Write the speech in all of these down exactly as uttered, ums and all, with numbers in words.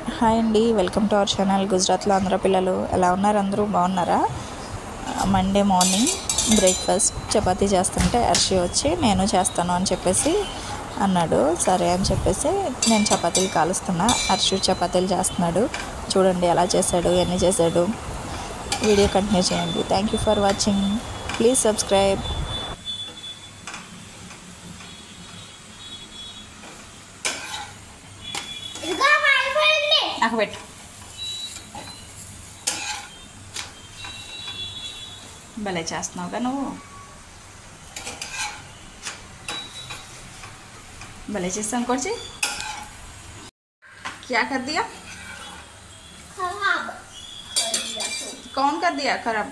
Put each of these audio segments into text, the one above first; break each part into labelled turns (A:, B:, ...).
A: Hi అండి, welcome to our channel. గుజరాత్లో ఆంధ్ర పిల్లలు ఎలా ఉన్నారు? అందరూ బాగున్నారా? మండే మార్నింగ్ బ్రేక్ఫాస్ట్ చపాతీ చేస్తుంటే అర్షి వచ్చి నేను చేస్తాను అని చెప్పేసి అన్నాడు. సరే అని చెప్పేసి నేను చపాతీలు కాలుస్తున్నా, అర్షి చపాతీలు చేస్తున్నాడు. చూడండి ఎలా చేశాడు, ఎన్ని చేశాడు. వీడియో కంటిన్యూ చేయండి. Thank you for watching. Please subscribe. నాకు పెట్టు. భలే చేస్తున్నావుగా నువ్వు, भले చేస్తాను कोची क्या कर दिया? खराब कर दिया। कौन कर दिया खराब?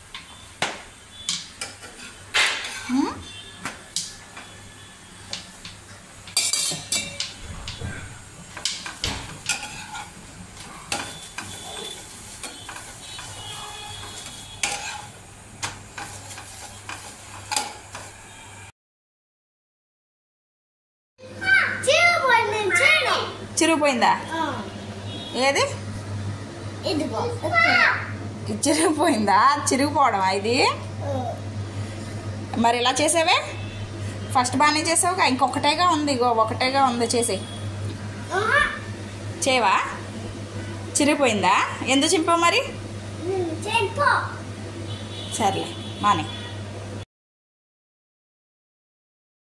A: हम्म చిరిగిపోయిందా? ఏది చిరిగిపోయిందా? చిరిగిపోవడం ఇది. మరి ఇలా చేసావే? ఫస్ట్ బాగానే చేసావుగా, ఇంకొకటేగా ఉంది. ఇగో ఒకటేగా ఉంది, చేసే చేవా? చిరిగిపోయిందా? ఎందుకు చింపావు మరి? సర్లే మానే.